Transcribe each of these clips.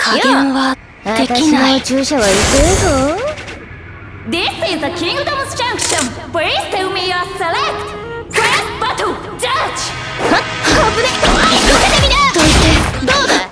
加減はできない。 私の注射は痛いぞ。 This is the Kingdom's Junction. Please tell me your select. First battle, judge. はっ、危ねえ。避けてみな。どいて。どうだ。はっ、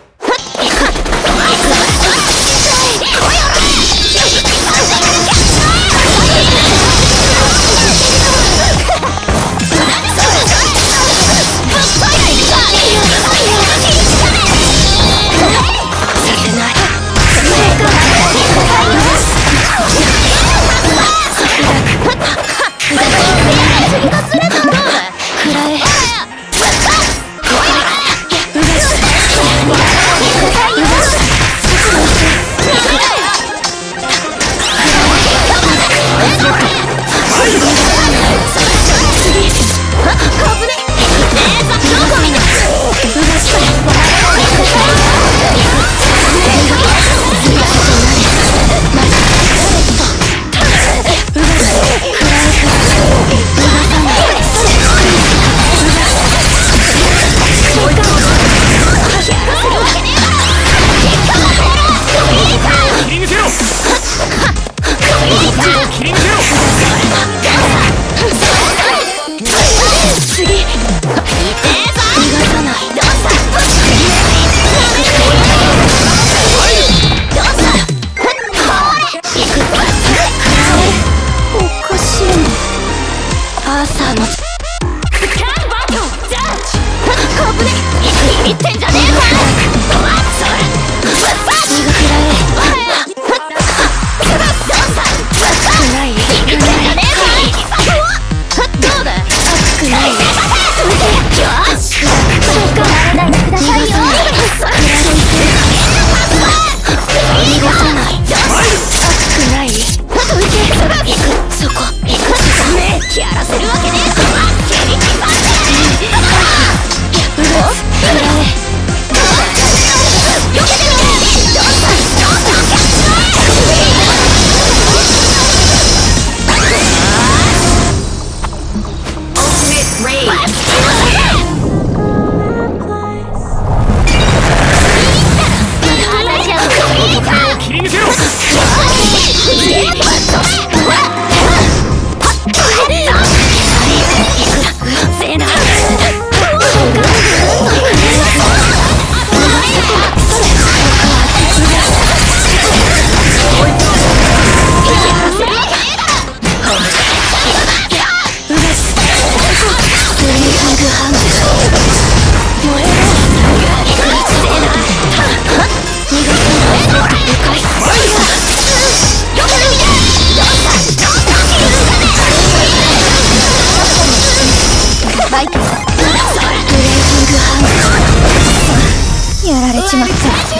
やられちまった。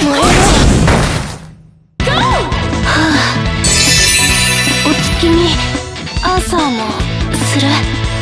燃えろ。お月見アーサーもする。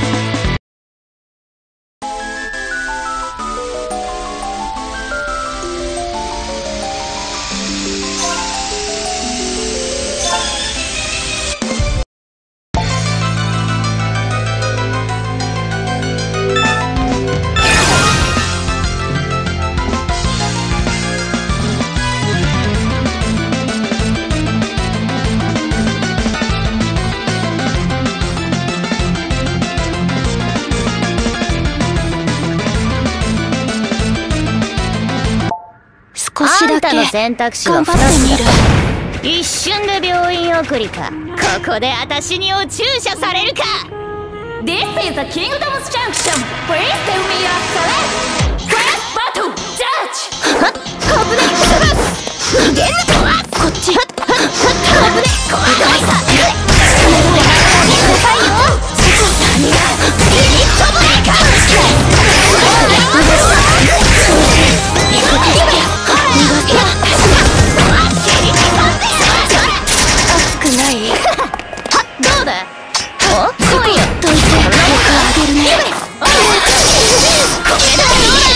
あんたの選択肢は2つだ。一瞬で病院送りか、ここで私にお注射されるか。 This is the Kingdom's Junction. Please tell me your select. First battle, judge. はっ、危ねえ。逃げるとはこっち。はっはっはっ、危ねえ。怖いさ。何がビビッともないか。熱くない？はっ、どうだ？お？来いよ。どいて。よくあげるね。これだ。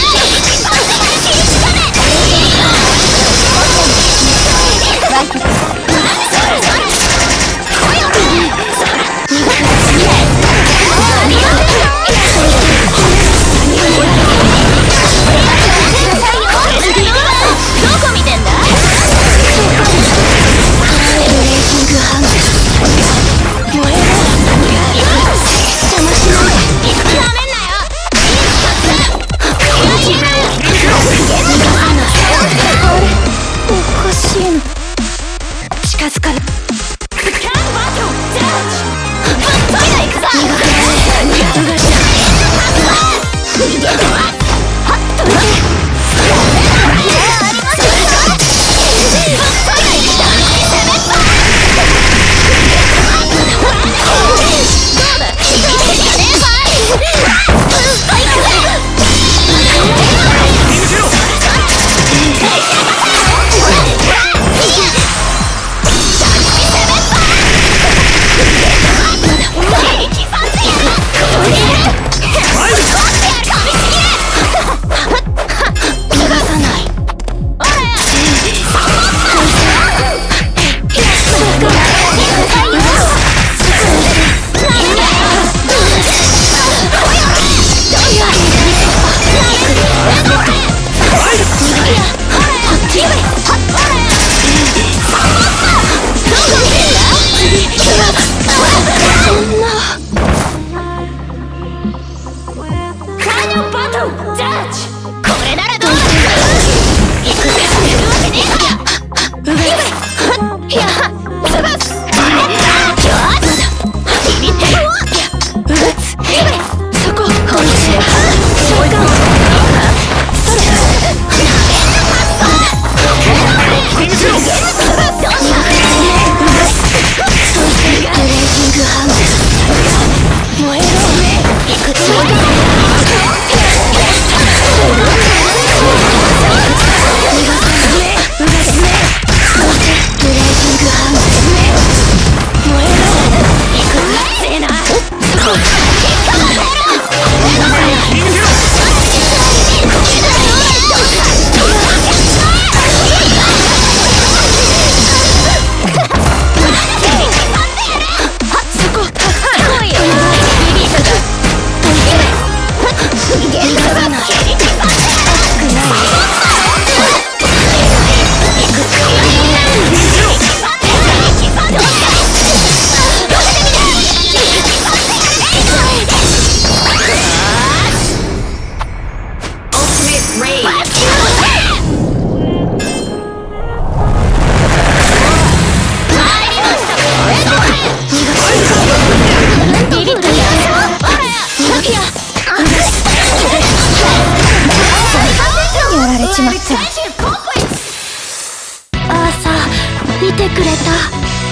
てくれた。